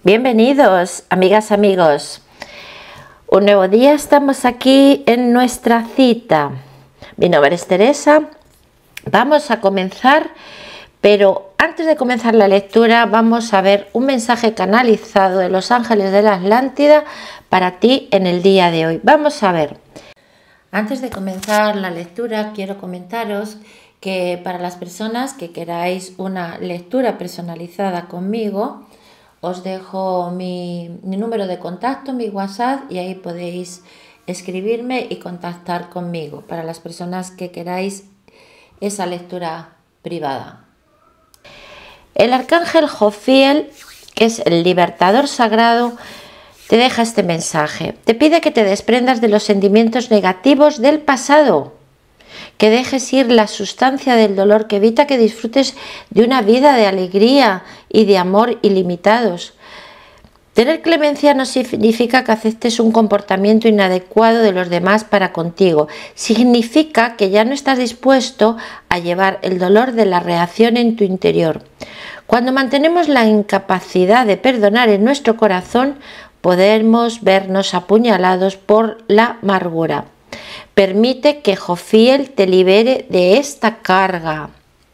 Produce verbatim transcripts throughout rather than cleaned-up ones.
Bienvenidos, amigas, amigos. Un nuevo día, estamos aquí en nuestra cita. Mi nombre es Teresa. Vamos a comenzar, pero antes de comenzar la lectura vamos a ver un mensaje canalizado de los ángeles de la Atlántida para ti en el día de hoy. Vamos a ver. Antes de comenzar la lectura, quiero comentaros que para las personas que queráis una lectura personalizada conmigo, os dejo mi, mi número de contacto, mi WhatsApp, y ahí podéis escribirme y contactar conmigo para las personas que queráis esa lectura privada. El arcángel Jofiel, que es el libertador sagrado, te deja este mensaje. Te pide que te desprendas de los sentimientos negativos del pasado, que dejes ir la sustancia del dolor, que evita que disfrutes de una vida de alegría y de amor ilimitados. Tener clemencia no significa que aceptes un comportamiento inadecuado de los demás para contigo. Significa que ya no estás dispuesto a llevar el dolor de la reacción en tu interior. Cuando mantenemos la incapacidad de perdonar en nuestro corazón, podemos vernos apuñalados por la amargura. Permite que Jofiel te libere de esta carga.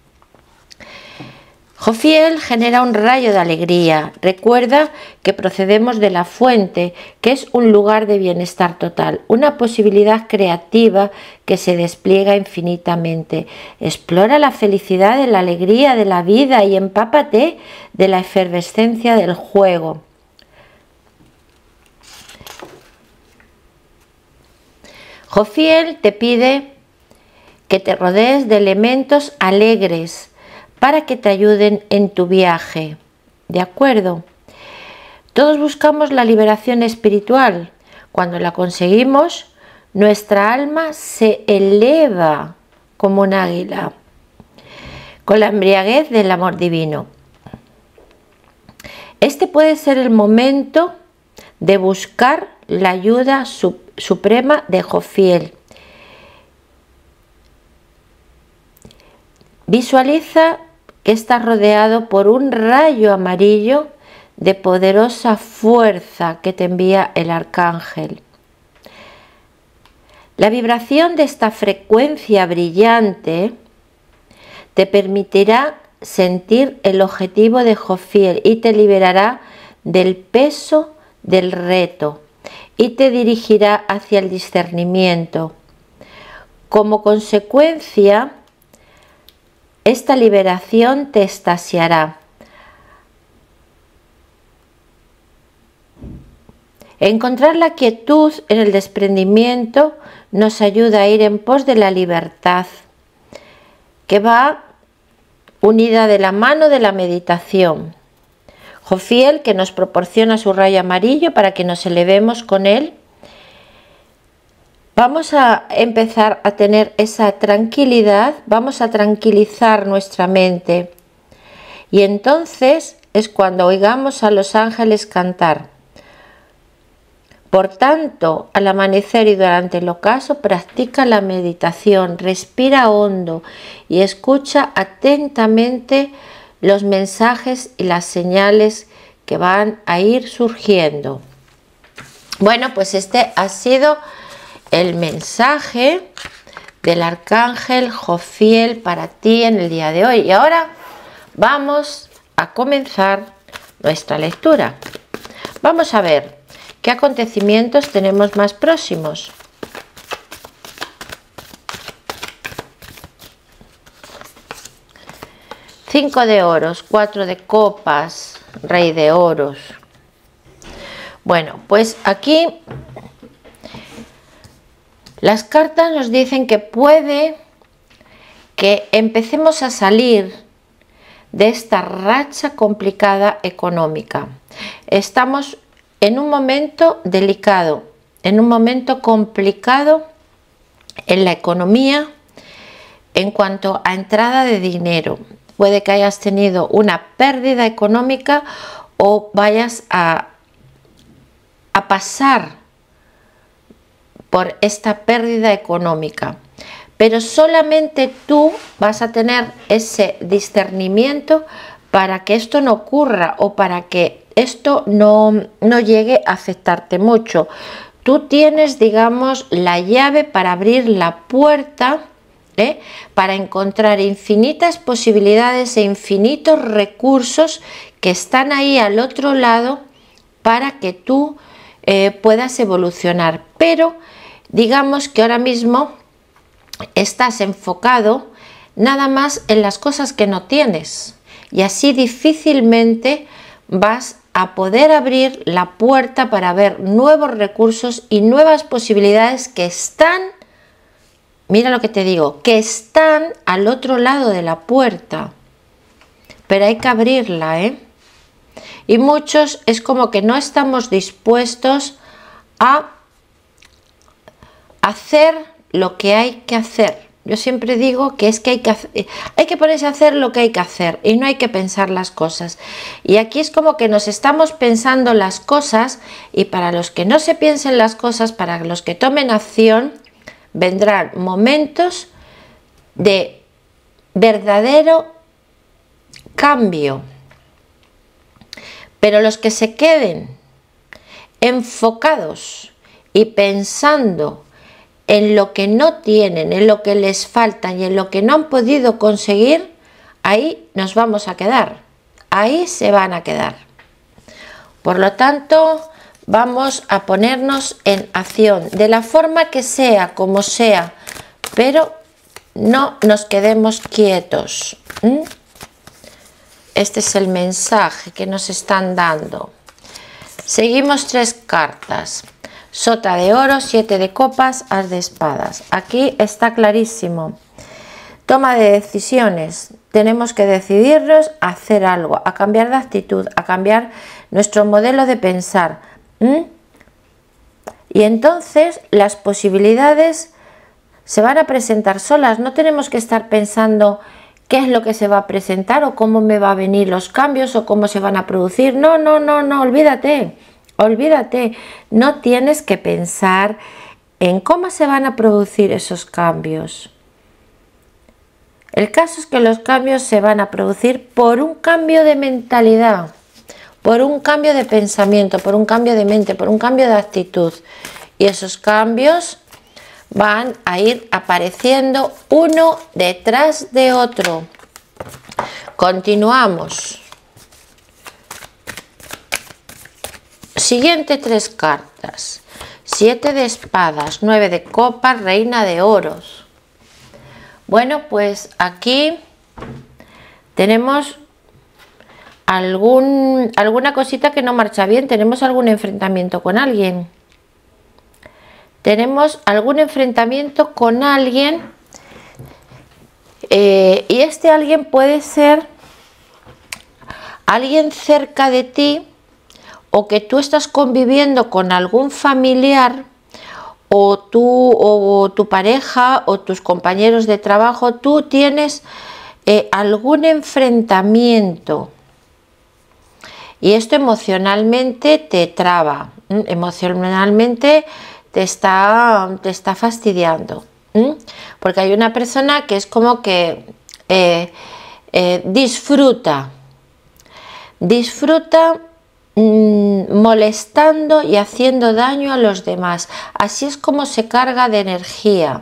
Jofiel genera un rayo de alegría. Recuerda que procedemos de la fuente, que es un lugar de bienestar total, una posibilidad creativa que se despliega infinitamente. Explora la felicidad de la alegría de la vida y empápate de la efervescencia del juego. Jofiel te pide que te rodees de elementos alegres para que te ayuden en tu viaje. ¿De acuerdo? Todos buscamos la liberación espiritual. Cuando la conseguimos, nuestra alma se eleva como un águila, con la embriaguez del amor divino. Este puede ser el momento de buscar la ayuda suprema suprema de Jofiel. Visualiza que estás rodeado por un rayo amarillo de poderosa fuerza que te envía el arcángel. La vibración de esta frecuencia brillante te permitirá sentir el objetivo de Jofiel y te liberará del peso del reto y te dirigirá hacia el discernimiento. Como consecuencia, esta liberación te extasiará. Encontrar la quietud en el desprendimiento nos ayuda a ir en pos de la libertad, que va unida de la mano de la meditación. Jofiel, que nos proporciona su rayo amarillo para que nos elevemos con él. Vamos a empezar a tener esa tranquilidad, vamos a tranquilizar nuestra mente. Y entonces es cuando oigamos a los ángeles cantar. Por tanto, al amanecer y durante el ocaso, practica la meditación, respira hondo y escucha atentamente los mensajes y las señales que van a ir surgiendo. Bueno, pues este ha sido el mensaje del arcángel Jofiel para ti en el día de hoy. Y ahora vamos a comenzar nuestra lectura. Vamos a ver qué acontecimientos tenemos más próximos. Cinco de oros, cuatro de copas, rey de oros. Bueno, pues aquí las cartas nos dicen que puede que empecemos a salir de esta racha complicada económica. Estamos en un momento delicado, en un momento complicado en la economía en cuanto a entrada de dinero. Puede que hayas tenido una pérdida económica o vayas a, a pasar por esta pérdida económica. Pero solamente tú vas a tener ese discernimiento para que esto no ocurra o para que esto no, no llegue a afectarte mucho. Tú tienes, digamos, la llave para abrir la puerta, ¿eh? Para encontrar infinitas posibilidades e infinitos recursos que están ahí al otro lado para que tú eh, puedas evolucionar. Pero digamos que ahora mismo estás enfocado nada más en las cosas que no tienes y así difícilmente vas a poder abrir la puerta para ver nuevos recursos y nuevas posibilidades que están, mira lo que te digo, que están al otro lado de la puerta, pero hay que abrirla, ¿eh? Y muchos es como que no estamos dispuestos a hacer lo que hay que hacer. Yo siempre digo que es que hay que, hacer, hay que ponerse a hacer lo que hay que hacer y no hay que pensar las cosas. Y aquí es como que nos estamos pensando las cosas y para los que no se piensen las cosas, para los que tomen acción, vendrán momentos de verdadero cambio. Pero los que se queden enfocados y pensando en lo que no tienen, en lo que les falta y en lo que no han podido conseguir, ahí nos vamos a quedar, ahí se van a quedar. Por lo tanto, vamos a ponernos en acción, de la forma que sea, como sea, pero no nos quedemos quietos. ¿Mm? Este es el mensaje que nos están dando. Seguimos tres cartas. Sota de oro, siete de copas, as de espadas. Aquí está clarísimo. Toma de decisiones. Tenemos que decidirnos a hacer algo, a cambiar de actitud, a cambiar nuestro modelo de pensar. ¿Mm? Y entonces las posibilidades se van a presentar solas. No tenemos que estar pensando qué es lo que se va a presentar o cómo me va a venir los cambios o cómo se van a producir. No, no, no, no, olvídate. Olvídate, no tienes que pensar en cómo se van a producir esos cambios. El caso es que los cambios se van a producir por un cambio de mentalidad, por un cambio de pensamiento, por un cambio de mente, por un cambio de actitud. Y esos cambios van a ir apareciendo uno detrás de otro. Continuamos. Siguiente tres cartas. Siete de espadas, nueve de copas, reina de oros. Bueno, pues aquí tenemos algún, alguna cosita que no marcha bien. Tenemos algún enfrentamiento con alguien. Tenemos algún enfrentamiento con alguien eh, y este alguien puede ser alguien cerca de ti, o que tú estás conviviendo con algún familiar, o tú o tu pareja o tus compañeros de trabajo, tú tienes eh, algún enfrentamiento y esto emocionalmente te traba, ¿eh? Emocionalmente te está, te está fastidiando, ¿eh? Porque hay una persona que es como que eh, eh, disfruta, disfruta molestando y haciendo daño a los demás. Así es como se carga de energía,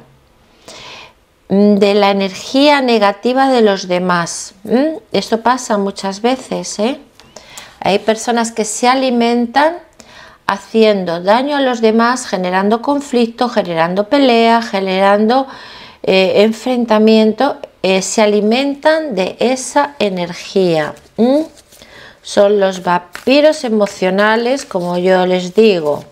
de la energía negativa de los demás. ¿Mm? Esto pasa muchas veces, ¿eh? Hay personas que se alimentan haciendo daño a los demás, generando conflicto, generando pelea, generando eh, enfrentamiento, eh, se alimentan de esa energía. ¿Mm? Son los vampiros emocionales, como yo les digo.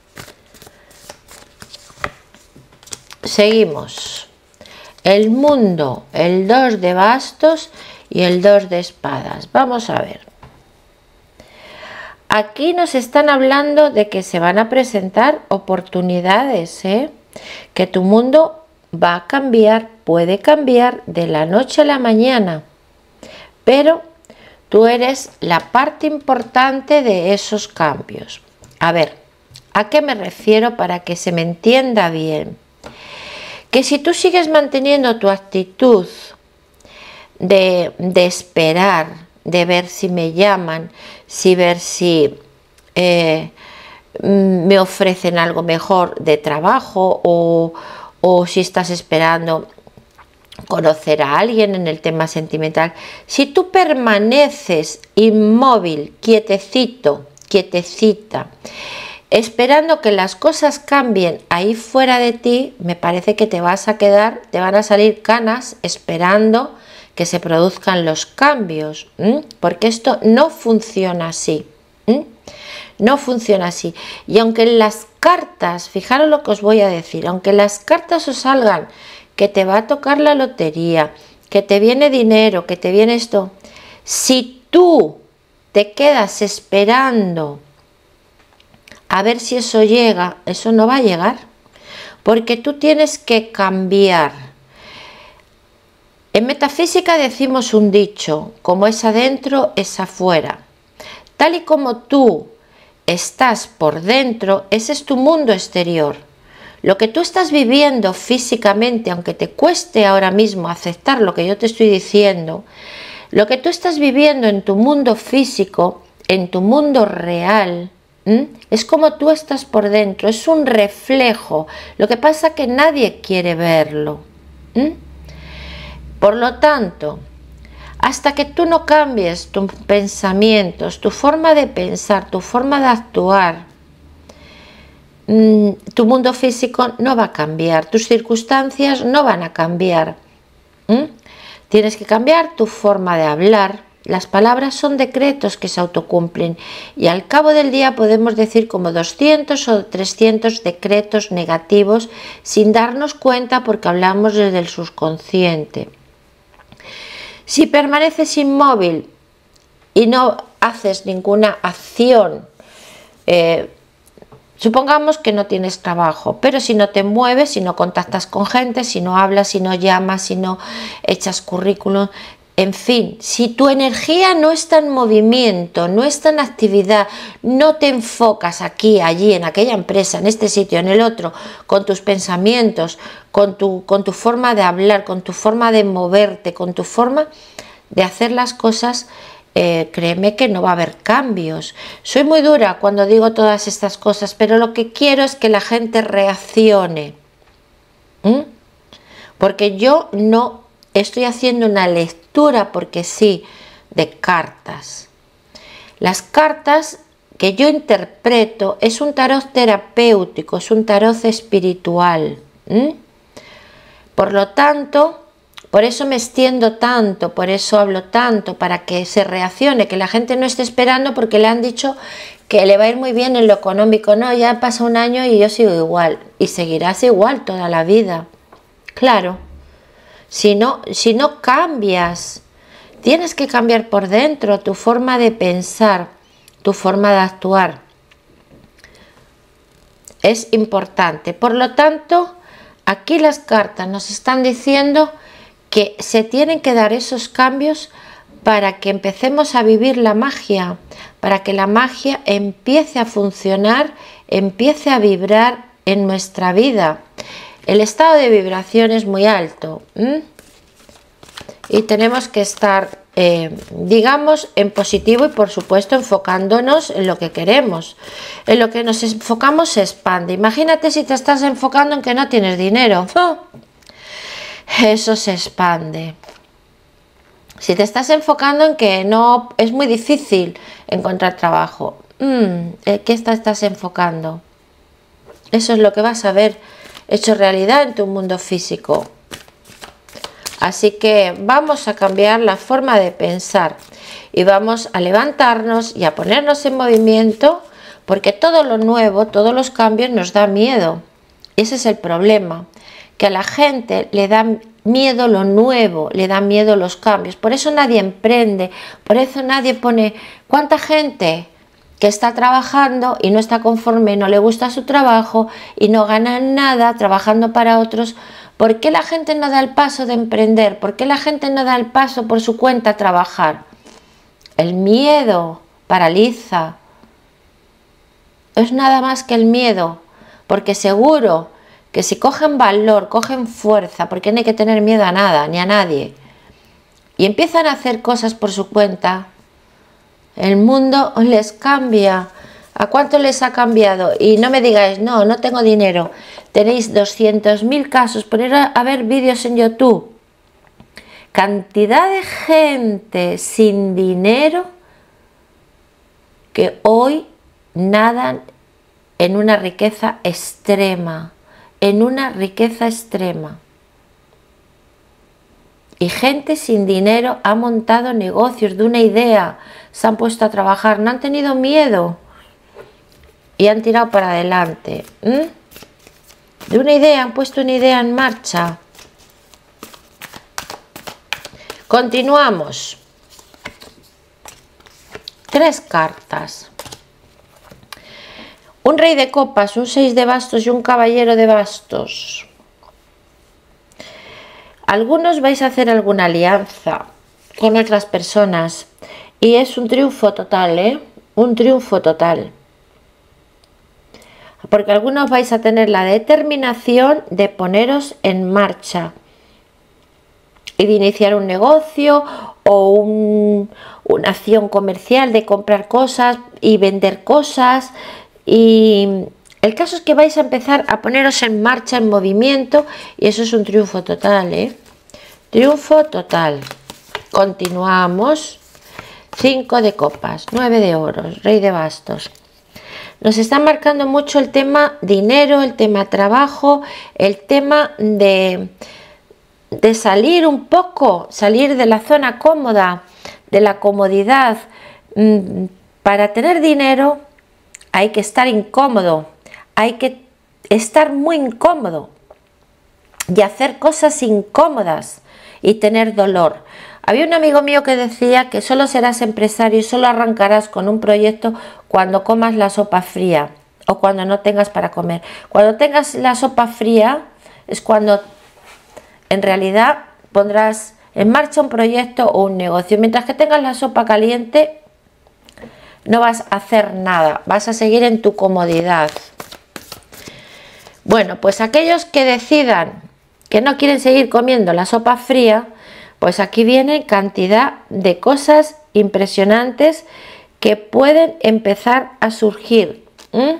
Seguimos. El mundo, el dos de bastos y el dos de espadas. Vamos a ver. Aquí nos están hablando de que se van a presentar oportunidades, ¿eh? Que tu mundo va a cambiar, puede cambiar de la noche a la mañana, pero tú eres la parte importante de esos cambios. A ver, ¿a qué me refiero para que se me entienda bien? Que si tú sigues manteniendo tu actitud de, de esperar de ver si me llaman, si ver si eh, me ofrecen algo mejor de trabajo o, o si estás esperando conocer a alguien en el tema sentimental. Si tú permaneces inmóvil, quietecito, quietecita, esperando que las cosas cambien ahí fuera de ti, me parece que te vas a quedar, te van a salir canas esperando que se produzcan los cambios, ¿m? Porque esto no funciona así, ¿m? No funciona así. Y aunque en las cartas, fijaros lo que os voy a decir, aunque en las cartas os salgan que te va a tocar la lotería, que te viene dinero, que te viene esto, si tú te quedas esperando a ver si eso llega, eso no va a llegar, porque tú tienes que cambiar. En metafísica decimos un dicho, como es adentro, es afuera. Tal y como tú estás por dentro, ese es tu mundo exterior. Lo que tú estás viviendo físicamente, aunque te cueste ahora mismo aceptar lo que yo te estoy diciendo, lo que tú estás viviendo en tu mundo físico, en tu mundo real, ¿m? Es como tú estás por dentro, es un reflejo. Lo que pasa es que nadie quiere verlo. ¿M? Por lo tanto, hasta que tú no cambies tus pensamientos, tu forma de pensar, tu forma de actuar, tu mundo físico no va a cambiar, tus circunstancias no van a cambiar. ¿Mm? Tienes que cambiar tu forma de hablar. Las palabras son decretos que se autocumplen y al cabo del día podemos decir como doscientos o trescientos decretos negativos sin darnos cuenta porque hablamos desde el subconsciente. Si permaneces inmóvil y no haces ninguna acción, eh, supongamos que no tienes trabajo, pero si no te mueves, si no contactas con gente, si no hablas, si no llamas, si no echas currículum, en fin, si tu energía no está en movimiento, no está en actividad, no te enfocas aquí, allí, en aquella empresa, en este sitio, en el otro, con tus pensamientos, con tu, con tu forma de hablar, con tu forma de moverte, con tu forma de hacer las cosas, Eh, créeme que no va a haber cambios. Soy muy dura cuando digo todas estas cosas, pero lo que quiero es que la gente reaccione. ¿Mm? Porque yo no estoy haciendo una lectura porque sí de cartas. Las cartas que yo interpreto es un tarot terapéutico, es un tarot espiritual. ¿Mm? Por lo tanto, por eso me extiendo tanto, por eso hablo tanto, para que se reaccione, que la gente no esté esperando porque le han dicho que le va a ir muy bien en lo económico. No, ya pasa un año y yo sigo igual. Y seguirás igual toda la vida. Claro, si no, si no cambias, tienes que cambiar por dentro tu forma de pensar, tu forma de actuar. Es importante. Por lo tanto, aquí las cartas nos están diciendo que se tienen que dar esos cambios para que empecemos a vivir la magia, para que la magia empiece a funcionar, empiece a vibrar en nuestra vida. El estado de vibración es muy alto, ¿m? Y tenemos que estar, eh, digamos, en positivo y por supuesto enfocándonos en lo que queremos. En lo que nos enfocamos se expande. Imagínate si te estás enfocando en que no tienes dinero. ¡Oh! Eso se expande. Si te estás enfocando en que no es muy difícil encontrar trabajo, mmm, ¿qué estás, estás enfocando? Eso es lo que vas a ver hecho realidad en tu mundo físico. Así que vamos a cambiar la forma de pensar y vamos a levantarnos y a ponernos en movimiento, porque todo lo nuevo, todos los cambios nos da miedo. Ese es el problema, que a la gente le da miedo lo nuevo, le da miedo los cambios. Por eso nadie emprende, por eso nadie pone... ¿Cuánta gente que está trabajando y no está conforme, no le gusta su trabajo y no gana nada trabajando para otros? ¿Por qué la gente no da el paso de emprender? ¿Por qué la gente no da el paso por su cuenta a trabajar? El miedo paraliza. Es nada más que el miedo, porque seguro que si cogen valor, cogen fuerza, porque no hay que tener miedo a nada, ni a nadie, y empiezan a hacer cosas por su cuenta, el mundo les cambia. ¿A cuánto les ha cambiado? Y no me digáis, no, no tengo dinero. Tenéis doscientos mil casos, poner a, a ver vídeos en YouTube. Cantidad de gente sin dinero que hoy nadan en una riqueza extrema, en una riqueza extrema. Y gente sin dinero ha montado negocios de una idea, se han puesto a trabajar, no han tenido miedo y han tirado para adelante. ¿Mm? De una idea, han puesto una idea en marcha. Continuamos. Tres cartas. Un rey de copas, un seis de bastos y un caballero de bastos. Algunos vais a hacer alguna alianza con otras personas y es un triunfo total, ¿eh? Un triunfo total. Porque algunos vais a tener la determinación de poneros en marcha y de iniciar un negocio o un, una acción comercial de comprar cosas y vender cosas. Y el caso es que vais a empezar a poneros en marcha, en movimiento, y eso es un triunfo total, ¿eh? Triunfo total. Continuamos. Cinco de copas, nueve de oros, rey de bastos. Nos está marcando mucho el tema dinero, el tema trabajo, el tema de, de salir un poco, salir de la zona cómoda, de la comodidad. Para tener dinero hay que estar incómodo, hay que estar muy incómodo y hacer cosas incómodas y tener dolor. Había un amigo mío que decía que solo serás empresario y solo arrancarás con un proyecto cuando comas la sopa fría o cuando no tengas para comer. Cuando tengas la sopa fría es cuando en realidad pondrás en marcha un proyecto o un negocio. Mientras que tengas la sopa caliente no vas a hacer nada, vas a seguir en tu comodidad. Bueno, pues aquellos que decidan que no quieren seguir comiendo la sopa fría, pues aquí viene cantidad de cosas impresionantes que pueden empezar a surgir. ¿Mm?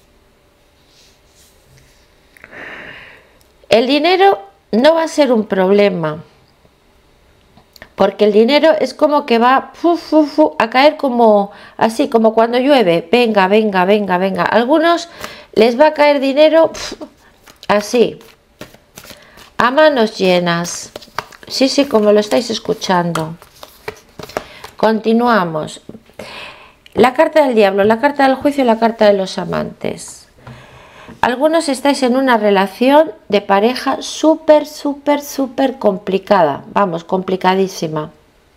El dinero no va a ser un problema, porque el dinero es como que va fu, fu, fu, a caer como así, como cuando llueve. Venga, venga, venga, venga. A algunos les va a caer dinero fu, así, a manos llenas. Sí, sí, como lo estáis escuchando. Continuamos. La carta del diablo, la carta del juicio y la carta de los amantes. Algunos estáis en una relación de pareja súper, súper, súper complicada. Vamos, complicadísima.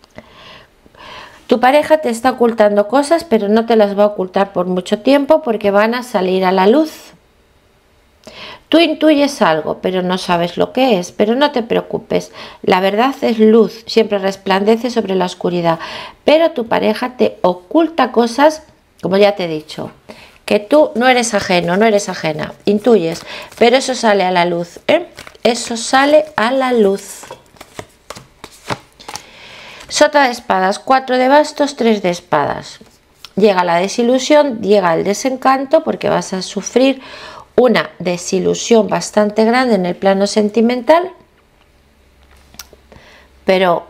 Tu pareja te está ocultando cosas, pero no te las va a ocultar por mucho tiempo porque van a salir a la luz. Tú intuyes algo, pero no sabes lo que es, pero no te preocupes. La verdad es luz, siempre resplandece sobre la oscuridad. Pero tu pareja te oculta cosas, como ya te he dicho, que tú no eres ajeno, no eres ajena, intuyes, pero eso sale a la luz, ¿eh? Eso sale a la luz. Sota de espadas, cuatro de bastos, tres de espadas. Llega la desilusión, llega el desencanto, porque vas a sufrir una desilusión bastante grande en el plano sentimental, pero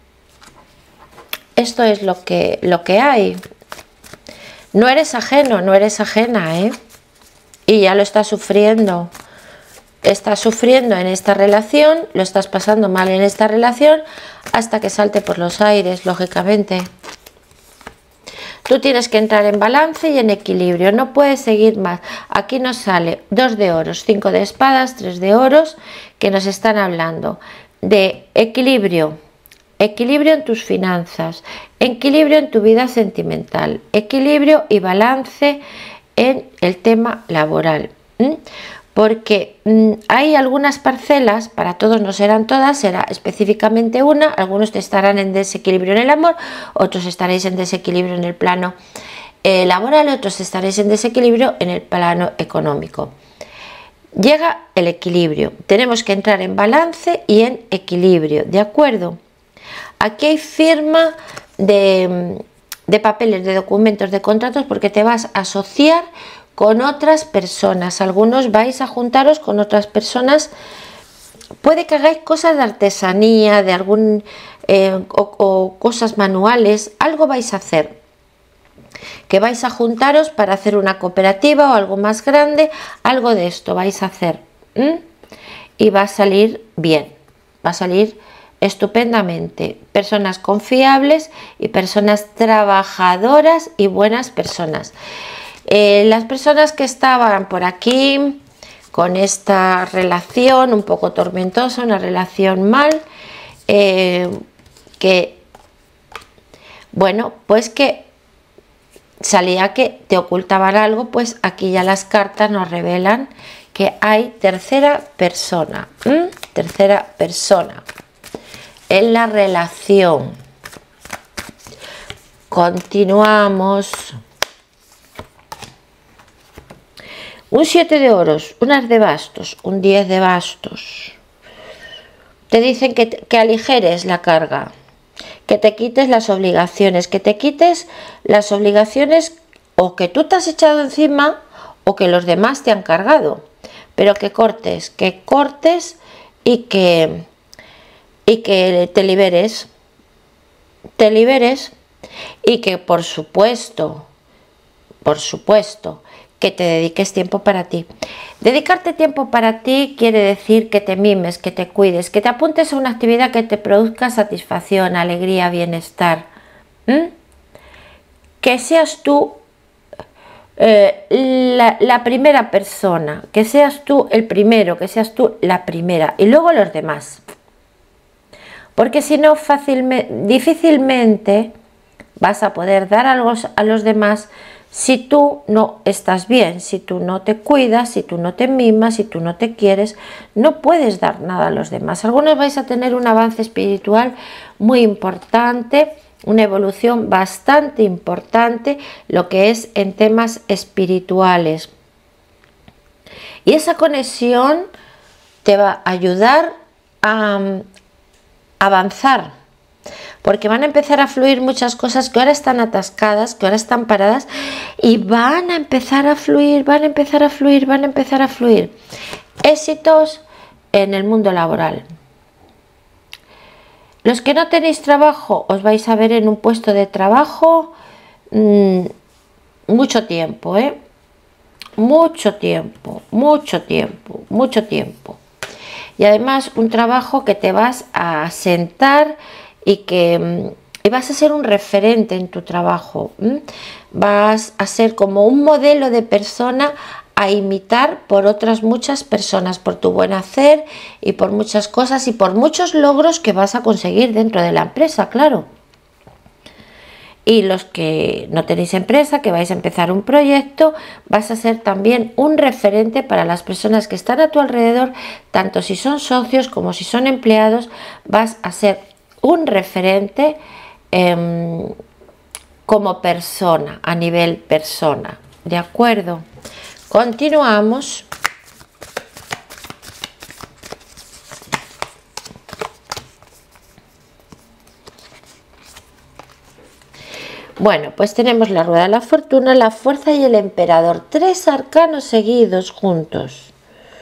esto es lo que, lo que hay. No eres ajeno, no eres ajena, ¿eh? Y ya lo estás sufriendo. Estás sufriendo en esta relación, lo estás pasando mal en esta relación, hasta que salte por los aires, lógicamente. Tú tienes que entrar en balance y en equilibrio, no puedes seguir más. Aquí nos sale dos de oros, cinco de espadas, tres de oros, que nos están hablando de equilibrio. Equilibrio en tus finanzas, equilibrio en tu vida sentimental, equilibrio y balance en el tema laboral. ¿Mm? Porque mmm, hay algunas parcelas, para todos no serán todas, será específicamente una. Algunos te estarán en desequilibrio en el amor, otros estaréis en desequilibrio en el plano eh, laboral, otros estaréis en desequilibrio en el plano económico. Llega el equilibrio, tenemos que entrar en balance y en equilibrio, ¿de acuerdo? Aquí hay firma de, de papeles, de documentos, de contratos, porque te vas a asociar con otras personas. Algunos vais a juntaros con otras personas. Puede que hagáis cosas de artesanía, de algún eh, o, o cosas manuales, algo vais a hacer, que vais a juntaros para hacer una cooperativa o algo más grande, algo de esto vais a hacer. ¿Mm? Y va a salir bien, va a salir estupendamente. Personas confiables y personas trabajadoras y buenas personas. Eh, las personas que estaban por aquí con esta relación un poco tormentosa, una relación mal, eh, que, bueno, pues que salía que te ocultaban algo, pues aquí ya las cartas nos revelan que hay tercera persona, ¿m? tercera persona en la relación. Continuamos. Un siete de oros, un as de bastos, un diez de bastos. Te dicen que, que aligeres la carga, que te quites las obligaciones, que te quites las obligaciones o que tú te has echado encima o que los demás te han cargado, pero que cortes, que cortes y que, y que te liberes, te liberes y que por supuesto, por supuesto, que te dediques tiempo para ti. Dedicarte tiempo para ti quiere decir que te mimes, que te cuides, que te apuntes a una actividad que te produzca satisfacción, alegría, bienestar. ¿Mm? Que seas tú eh, la, la primera persona, que seas tú el primero, que seas tú la primera y luego los demás. Porque si no, fácilmente, difícilmente vas a poder dar algo a los demás si tú no estás bien, si tú no te cuidas, si tú no te mimas, si tú no te quieres, no puedes dar nada a los demás. Algunos vais a tener un avance espiritual muy importante, una evolución bastante importante, lo que es en temas espirituales. Y esa conexión te va a ayudar a avanzar, porque van a empezar a fluir muchas cosas que ahora están atascadas, que ahora están paradas, y van a empezar a fluir, van a empezar a fluir, van a empezar a fluir. Éxitos en el mundo laboral. Los que no tenéis trabajo, os vais a ver en un puesto de trabajo mmm, mucho tiempo, ¿eh? Mucho tiempo, mucho tiempo, mucho tiempo. Y además un trabajo que te vas a sentar y que y vas a ser un referente en tu trabajo. ¿m? Vas a ser como un modelo de persona a imitar por otras muchas personas, por tu buen hacer y por muchas cosas y por muchos logros que vas a conseguir dentro de la empresa, claro. Y los que no tenéis empresa, que vais a empezar un proyecto, vas a ser también un referente para las personas que están a tu alrededor, tanto si son socios como si son empleados, vas a ser un referente eh, como persona, a nivel persona. ¿De acuerdo? Continuamos. Bueno, pues tenemos la rueda de la fortuna, la fuerza y el emperador. Tres arcanos seguidos juntos.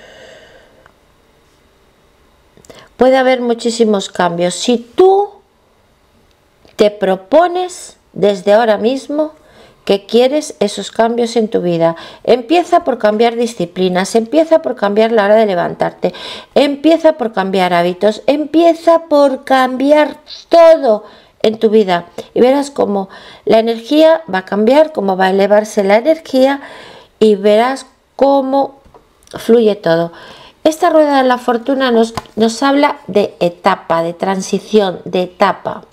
Puede haber muchísimos cambios. Si tú te propones desde ahora mismo que quieres esos cambios en tu vida, empieza por cambiar disciplinas, empieza por cambiar la hora de levantarte, empieza por cambiar hábitos, empieza por cambiar todo en tu vida y verás cómo la energía va a cambiar, cómo va a elevarse la energía y verás cómo fluye todo. Esta rueda de la fortuna nos, nos habla de etapa, de transición, de etapa,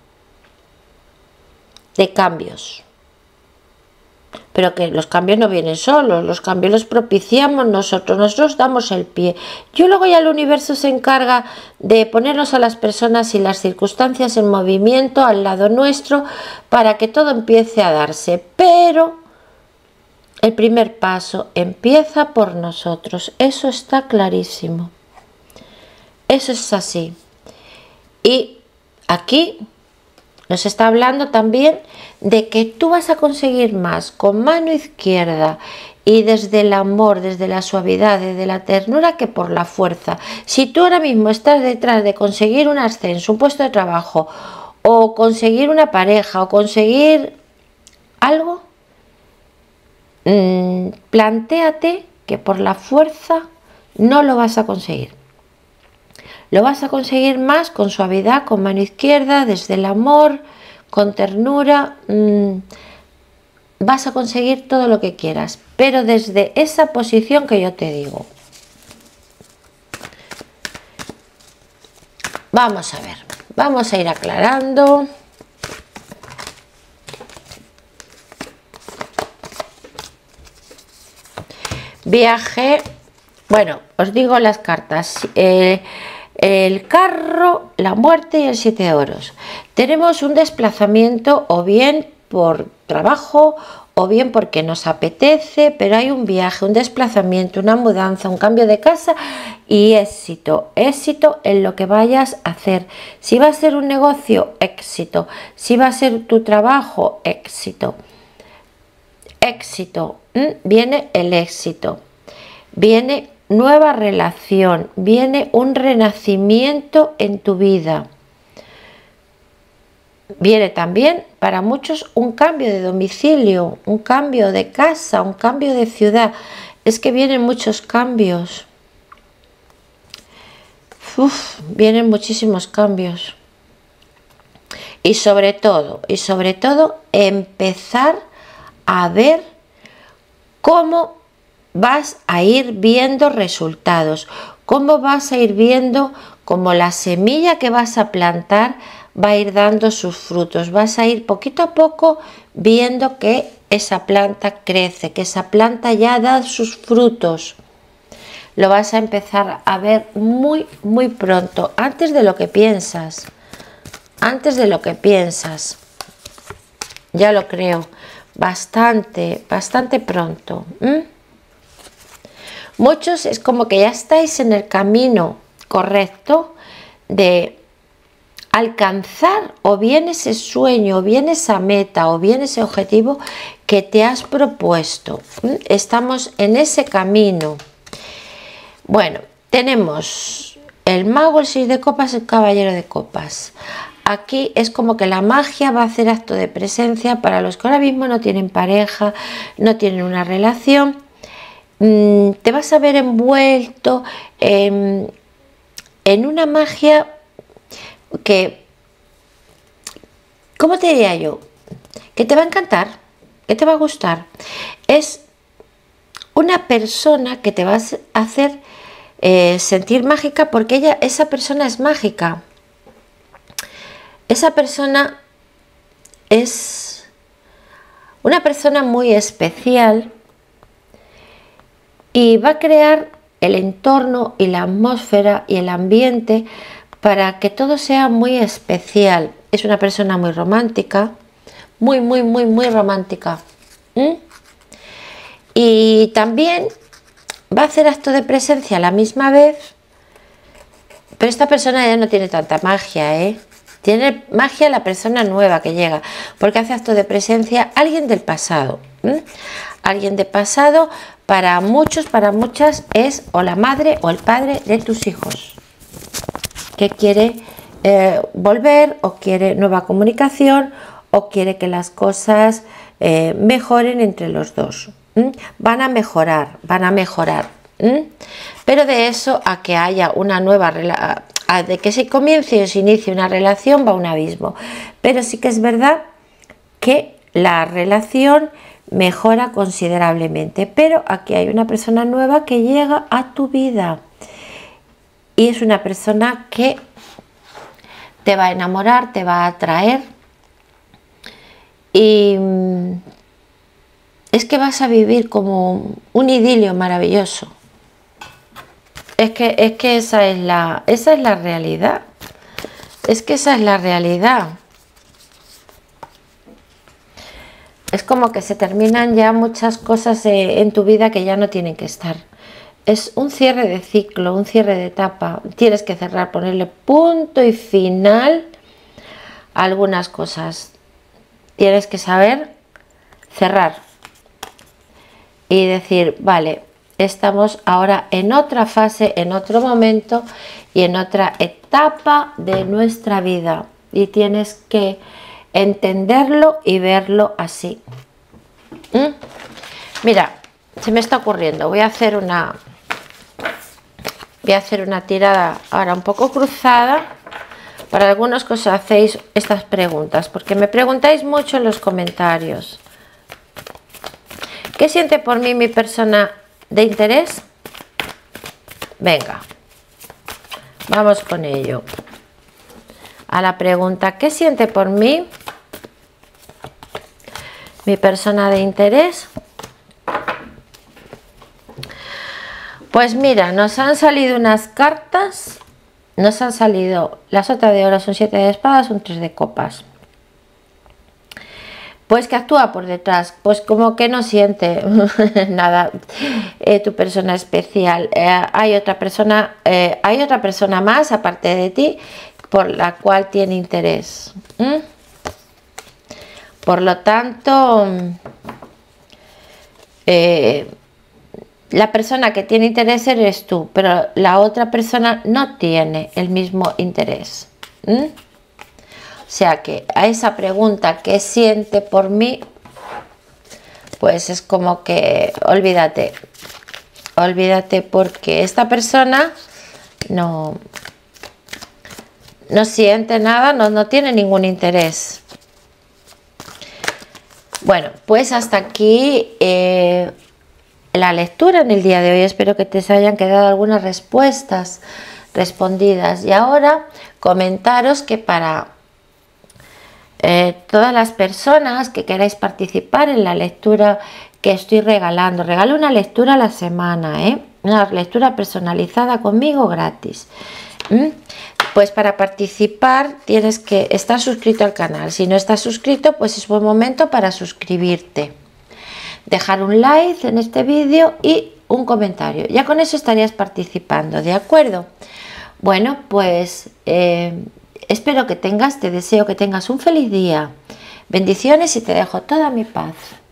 de cambios. Pero que los cambios no vienen solos, los cambios los propiciamos nosotros, nosotros damos el pie. Yo luego ya el universo se encarga de ponernos a las personas y las circunstancias en movimiento al lado nuestro para que todo empiece a darse. Pero el primer paso empieza por nosotros, eso está clarísimo. Eso es así. Y aquí Nos está hablando también de que tú vas a conseguir más con mano izquierda y desde el amor, desde la suavidad, desde la ternura, que por la fuerza. Si tú ahora mismo estás detrás de conseguir un ascenso, un puesto de trabajo, o conseguir una pareja, o conseguir algo, mmm, plantéate que por la fuerza no lo vas a conseguir. Lo vas a conseguir más con suavidad, con mano izquierda, desde el amor, con ternura. Mmm, vas a conseguir todo lo que quieras, pero desde esa posición que yo te digo. Vamos a ver, vamos a ir aclarando. Viaje, bueno, os digo las cartas. Eh, el carro, la muerte y el siete de oros. Tenemos un desplazamiento o bien por trabajo o bien porque nos apetece, pero hay un viaje, un desplazamiento, una mudanza, un cambio de casa y éxito, éxito en lo que vayas a hacer. Si va a ser un negocio, éxito. Si va a ser tu trabajo, éxito. Éxito, ¿Mm? Viene el éxito, viene nueva relación, viene un renacimiento en tu vida. Viene también para muchos un cambio de domicilio, un cambio de casa, un cambio de ciudad. Es que vienen muchos cambios. Uf, vienen muchísimos cambios. Y sobre todo, y sobre todo, empezar a ver cómo vas a ir viendo resultados, cómo vas a ir viendo cómo la semilla que vas a plantar va a ir dando sus frutos. Vas a ir poquito a poco viendo que esa planta crece, que esa planta ya da sus frutos. Lo vas a empezar a ver muy, muy pronto, antes de lo que piensas. Antes de lo que piensas. Ya lo creo. Bastante, bastante pronto. ¿Mm? Muchos es como que ya estáis en el camino correcto de alcanzar o bien ese sueño, o bien esa meta, o bien ese objetivo que te has propuesto. ¿Mm? Estamos en ese camino. Bueno, tenemos el mago, el seis de copas, el caballero de copas. Aquí es como que la magia va a hacer acto de presencia para los que ahora mismo no tienen pareja, no tienen una relación. Mm, te vas a ver envuelto en, en una magia que, ¿cómo te diría yo? Que te va a encantar, que te va a gustar. Es una persona que te va a hacer eh, sentir mágica porque ella, esa persona es mágica. Esa persona es una persona muy especial y va a crear el entorno y la atmósfera y el ambiente para que todo sea muy especial. Es una persona muy romántica, muy, muy, muy, muy romántica. ¿Mm? Y también va a hacer acto de presencia a la misma vez, pero esta persona ya no tiene tanta magia, ¿eh? Tiene magia la persona nueva que llega, porque hace acto de presencia alguien del pasado. ¿Mm? Alguien del pasado, para muchos, para muchas, es o la madre o el padre de tus hijos, que quiere eh, volver o quiere nueva comunicación o quiere que las cosas eh, mejoren entre los dos. ¿Mm? Van a mejorar, van a mejorar. ¿Mm? Pero de eso a que haya una nueva relación, de que se comience o se inicie una relación, va un abismo. Pero sí que es verdad que la relación mejora considerablemente. Pero aquí hay una persona nueva que llega a tu vida. Y es una persona que te va a enamorar, te va a atraer. Y es que vas a vivir como un idilio maravilloso. Es que, es que esa es la, esa es la realidad. Es que esa es la realidad. Es como que se terminan ya muchas cosas eh, en tu vida que ya no tienen que estar. Es un cierre de ciclo, un cierre de etapa. Tienes que cerrar, ponerle punto y final algunas cosas. Tienes que saber cerrar y decir, vale, estamos ahora en otra fase, en otro momento y en otra etapa de nuestra vida, y tienes que entenderlo y verlo así. ¿Mm? Mira, se me está ocurriendo, voy a hacer una voy a hacer una tirada ahora un poco cruzada para algunos que os hacéis estas preguntas, porque me preguntáis mucho en los comentarios. ¿Qué siente por mí mi persona de interés? Venga, vamos con ello. A la pregunta, ¿qué siente por mí mi persona de interés? Pues mira, nos han salido unas cartas, nos han salido la sota de oros, un siete de espadas, un tres de copas. Pues que actúa por detrás, pues como que no siente nada, eh, tu persona especial. Eh, hay otra persona, eh, hay otra persona más aparte de ti por la cual tiene interés. ¿Mm? Por lo tanto, eh, la persona que tiene interés eres tú, pero la otra persona no tiene el mismo interés. ¿Mm? O sea que a esa pregunta, ¿qué siente por mí? Pues es como que olvídate, olvídate, porque esta persona no, no siente nada, no, no tiene ningún interés. Bueno, pues hasta aquí eh, la lectura en el día de hoy. Espero que te hayan quedado algunas respuestas respondidas. Y ahora comentaros que para Eh, todas las personas que queráis participar en la lectura que estoy regalando, regalo una lectura a la semana, ¿eh? Una lectura personalizada conmigo gratis. ¿Mm? Pues para participar tienes que estar suscrito al canal. Si no estás suscrito, pues es buen momento para suscribirte, dejar un like en este vídeo y un comentario. Ya con eso estarías participando, ¿de acuerdo? Bueno, pues eh, espero que tengas, te deseo que tengas un feliz día. Bendiciones y te dejo toda mi paz.